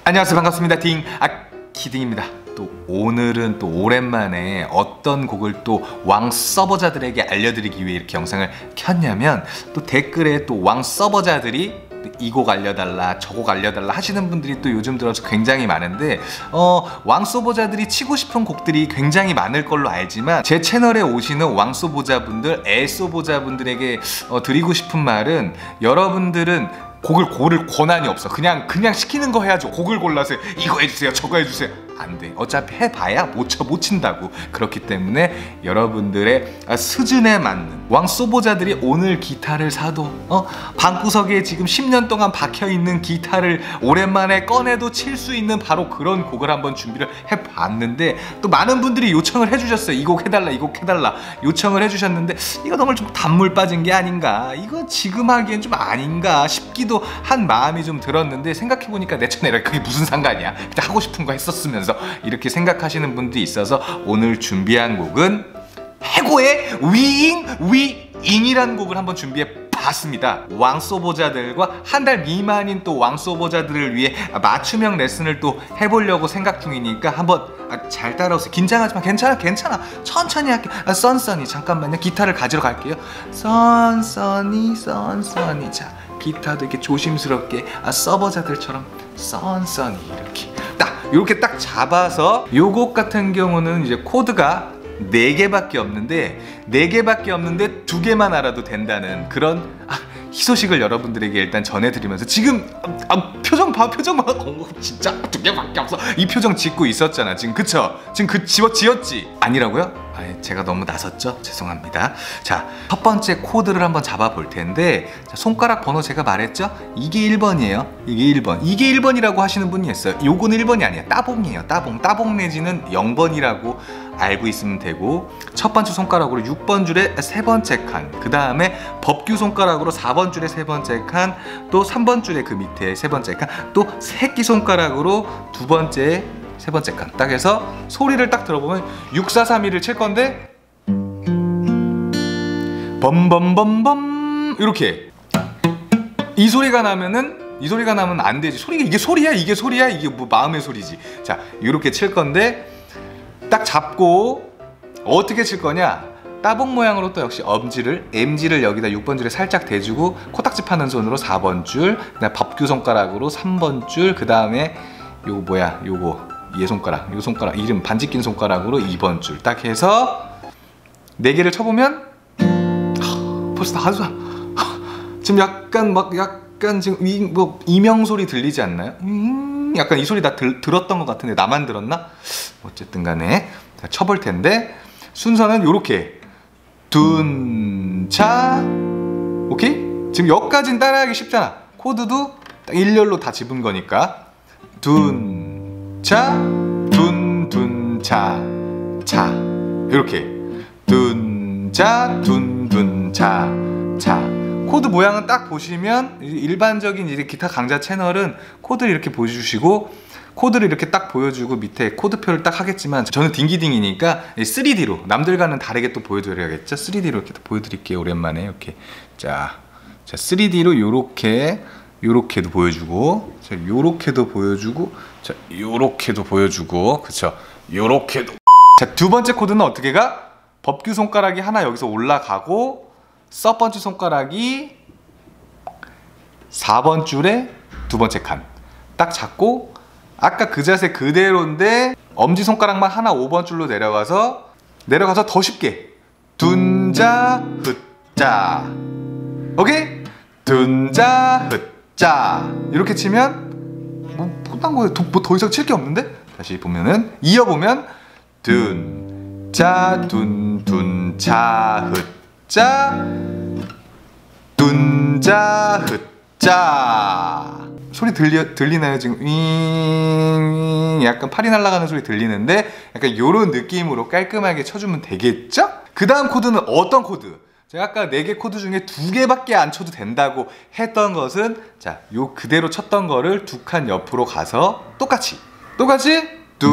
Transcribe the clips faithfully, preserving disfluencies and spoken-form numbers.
안녕하세요, 반갑습니다. 딩 아 키딩입니다. 또 오늘은 또 오랜만에 어떤 곡을 또 왕 서버자들에게 알려드리기 위해 이렇게 영상을 켰냐면, 또 댓글에 또 왕 서버자들이 이 곡 알려달라 저 곡 알려달라 하시는 분들이 또 요즘 들어서 굉장히 많은데, 어, 왕 서버자들이 치고 싶은 곡들이 굉장히 많을 걸로 알지만, 제 채널에 오시는 왕 서버자분들, 애 서버자분들에게 어, 드리고 싶은 말은, 여러분들은 곡을 고를 권한이 없어. 그냥 그냥 시키는 거 해야죠. 곡을 골라서 이거 해주세요, 저거 해주세요. 안 돼. 어차피 해봐야 못 쳐, 못 친다고. 그렇기 때문에 여러분들의 수준에 맞는 왕 소보자들이 오늘 기타를 사도, 어? 방구석에 지금 십 년 동안 박혀있는 기타를 오랜만에 꺼내도 칠 수 있는 바로 그런 곡을 한번 준비를 해봤는데, 또 많은 분들이 요청을 해주셨어요. 이 곡 해달라, 이 곡 해달라 요청을 해주셨는데, 이거 너무 좀 단물 빠진 게 아닌가, 이거 지금 하기엔 좀 아닌가 싶기도 한 마음이 좀 들었는데, 생각해보니까 내 채널에 그게 무슨 상관이야, 그때 하고 싶은 거 했었으면서, 이렇게 생각하시는 분들이 있어서 오늘 준비한 곡은 해고의 위잉 위잉이라는 곡을 한번 준비해 봤습니다. 왕 소보자들과 한 달 미만인 또 왕 소보자들을 위해 맞춤형 레슨을 또 해보려고 생각 중이니까 한번 잘 따라오세요. 긴장하지 마. 괜찮아, 괜찮아. 천천히 할게. 아, 썬썬이 잠깐만요. 기타를 가지러 갈게요. 썬썬이 썬썬이. 자, 기타도 이렇게 조심스럽게, 아, 서버자들처럼 썬썬이 이렇게 딱 이렇게 딱 잡아서, 요 곡 같은 경우는 이제 코드가 네 개밖에 없는데 네 개밖에 없는데 두 개만 알아도 된다는 그런 아, 희소식을 여러분들에게 일단 전해드리면서, 지금 아, 아, 표정 봐, 표정 봐. 어, 진짜 두 개밖에 없어. 이 표정 짓고 있었잖아 지금, 그쵸? 지금 그 지워 지었지? 아니라고요? 아, 제가 너무 나섰죠? 죄송합니다. 자, 첫 번째 코드를 한번 잡아볼 텐데, 자, 손가락 번호 제가 말했죠? 이게 일 번이에요. 이게 일 번. 이게 일 번이라고 하시는 분이 있어요. 요건 일 번이 아니야. 따봉이에요. 따봉. 따봉 내지는 영 번이라고 알고 있으면 되고, 첫 번째 손가락으로 육 번 줄의 세 번째 칸, 그 다음에 법규 손가락으로 사 번 줄의 세 번째 칸, 또 삼 번 줄의 그 밑에 세 번째 칸, 또 새끼 손가락으로 두 번째 세 번째 칸 딱 해서 소리를 딱 들어보면 육 사 삼 일을 칠 건데, 범범범범 이렇게 이 소리가 나면은, 이 소리가 나면 안 되지. 소리가 이게 소리야, 이게 소리야, 이게 뭐 마음의 소리지. 자, 이렇게 칠 건데, 딱 잡고 어떻게 칠 거냐, 따봉 모양으로 또 역시 엄지를, 엠지를 여기다 육 번 줄에 살짝 대주고, 코딱지 파는 손으로 사 번 줄, 그다음 법규 손가락으로 삼 번 줄, 그 다음에 요거 뭐야, 요거 얘 손가락, 요 손가락 이름 반지 낀 손가락으로 이 번 줄 딱 해서 네 개를 쳐보면, 하, 벌써 다 하죠. 지금 약간 막 약간 지금 이, 뭐 이명 소리 들리지 않나요? 음, 약간 이 소리 다 들, 들었던 것 같은데 나만 들었나? 어쨌든 간에 자, 쳐볼 텐데, 순서는 요렇게 둔차, 오케이? 지금 여기까지는 따라하기 쉽잖아. 코드도 딱 일렬로 다 집은 거니까 둔차 둔둔차 차, 이렇게 둔차 둔둔차 차. 코드 모양은 딱 보시면, 일반적인 이제 기타 강좌 채널은 코드를 이렇게 보여주시고, 코드를 이렇게 딱 보여주고 밑에 코드표를 딱 하겠지만, 저는 딩기딩이니까 쓰리디로 남들과는 다르게 또 보여드려야겠죠. 쓰리디로 이렇게 또 보여드릴게요. 오랜만에 이렇게. 자, 자 쓰리디로 요렇게 요렇게도 보여주고, 자 요렇게도 보여주고, 자 요렇게도 보여주고, 그쵸? 요렇게도. 자, 두 번째 코드는 어떻게 가? 법규 손가락이 하나 여기서 올라가고, 첫 번째 손가락이 사 번 줄에 두 번째 칸 딱 잡고, 아까 그 자세 그대로인데 엄지손가락만 하나 오 번 줄로 내려가서 내려가서 더 쉽게 둔자 흩자, 오케이? 둔자 흩자 이렇게 치면 뭐 딴 거에 뭐 더 이상 칠 게 없는데? 다시 보면은 이어보면 둔자 둔둔자 흩자 둔자 흩자. 소리 들리, 들리나요? 지금 윙 약간 팔이 날아가는 소리 들리는데, 약간 요런 느낌으로 깔끔하게 쳐주면 되겠죠? 그 다음 코드는 어떤 코드? 제가 아까 네 개 코드 중에 두 개밖에 안 쳐도 된다고 했던 것은, 자, 요 그대로 쳤던 거를 두 칸 옆으로 가서 똑같이 똑같이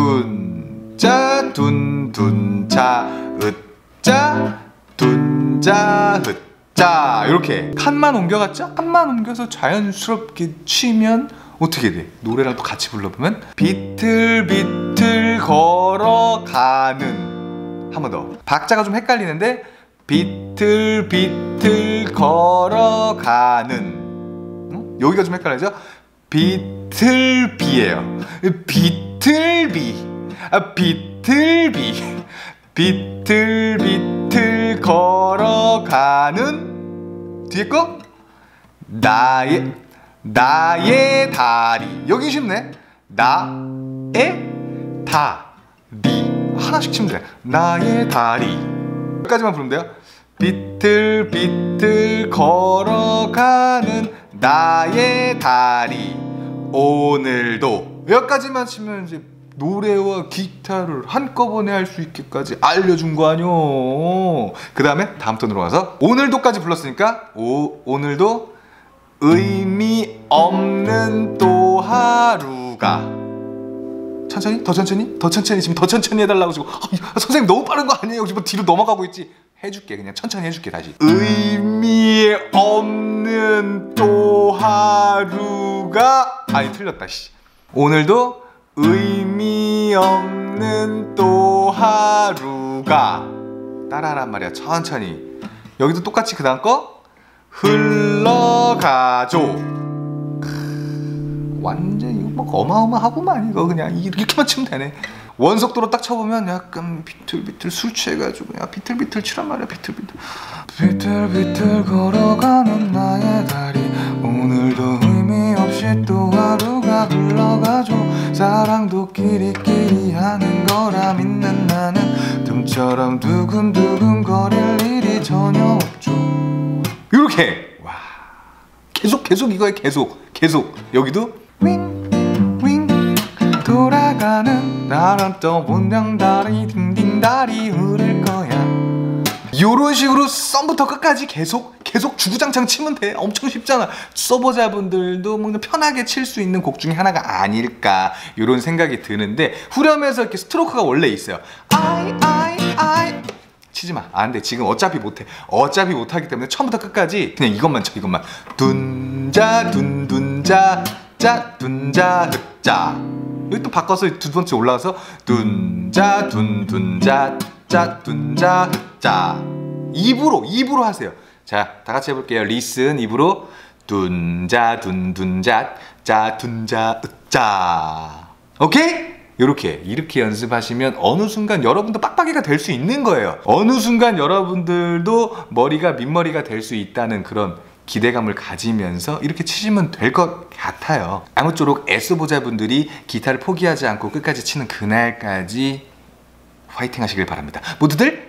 둔자 둔둔자 으자 둔자 으 자, 이렇게 칸만 옮겨갔죠? 칸만 옮겨서 자연스럽게 치면 어떻게 돼? 노래랑 또 같이 불러보면 비틀비틀 걸어가는, 한 번 더. 박자가 좀 헷갈리는데 비틀비틀 걸어가는, 응? 여기가 좀 헷갈리죠? 비틀비예요. 비틀비. 아, 비틀비. 비틀비틀 걸어가는, 뒤에 거 나의 나의 다리. 여기 쉽네. 나의 다리. 하나씩 치면 돼. 나의 다리. 여기까지만 부르면 돼요. 비틀비틀 걸어가는 나의 다리 오늘도. 여기까지만 치면 이제 노래와 기타를 한꺼번에 할 수 있게까지 알려준 거 아니요. 그 다음에 다음 톤으로 가서 오늘도까지 불렀으니까 오, 오늘도 의미 없는 또 하루가. 천천히? 더 천천히? 더 천천히. 지금 더 천천히 해달라고 지금. 아, 선생님 너무 빠른 거 아니에요? 지금 뒤로 넘어가고 있지. 해줄게. 그냥 천천히 해줄게. 다시. 의미 없는 또 하루가. 아니 틀렸다. 씨. 오늘도 의미 없는 또 하루가. 따라하란 말이야. 천천히. 여기도 똑같이 그 다음 거 흘러가죠. 완전 이거 막 어마어마하구만. 이거 그냥 이렇게만 치면 되네. 원속도로 딱 쳐보면 약간 비틀비틀 술 취해가지고 야 비틀비틀 치란 말이야. 비틀비틀 비틀비틀 걸어가는 나의 다리 오늘도 의미 없이 또 하루가 흘러가죠. 사랑도 끼리끼리 하는 거라 믿는 나는 뜸처럼 두근두근 거릴 일이 전혀 없죠. 이렇게. 와, 계속 계속 이거에 계속 계속. 여기도 윙윙 돌아가는 나랑 또 본당다리 딩딩다리 흐를 거야. 요런 식으로 썸부터 끝까지 계속 계속 주구장창 치면 돼. 엄청 쉽잖아. 서버자분들도 뭐 편하게 칠 수 있는 곡 중에 하나가 아닐까 요런 생각이 드는데, 후렴에서 이렇게 스트로크가 원래 있어요. 아이 아이 아이 치지마. 안돼. 지금 어차피 못해. 어차피 못하기 때문에 처음부터 끝까지 그냥 이것만 쳐. 이것만. 둔자 둔둔자 자 둔자 자. 여기 또 바꿔서 두 번째 올라가서 둔자 둔둔자 자 둔자 자. 입으로 입으로 하세요. 자, 다 같이 해볼게요. 리슨. 입으로 둔자 둔둔자 자 둔자 자. 오케이? 이렇게 이렇게 연습하시면 어느 순간 여러분도 빡빡이가 될 수 있는 거예요. 어느 순간 여러분들도 머리가 민머리가 될 수 있다는 그런 기대감을 가지면서 이렇게 치시면 될 것 같아요. 아무쪼록 애써보자분들이 기타를 포기하지 않고 끝까지 치는 그날까지 화이팅 하시길 바랍니다. 모두들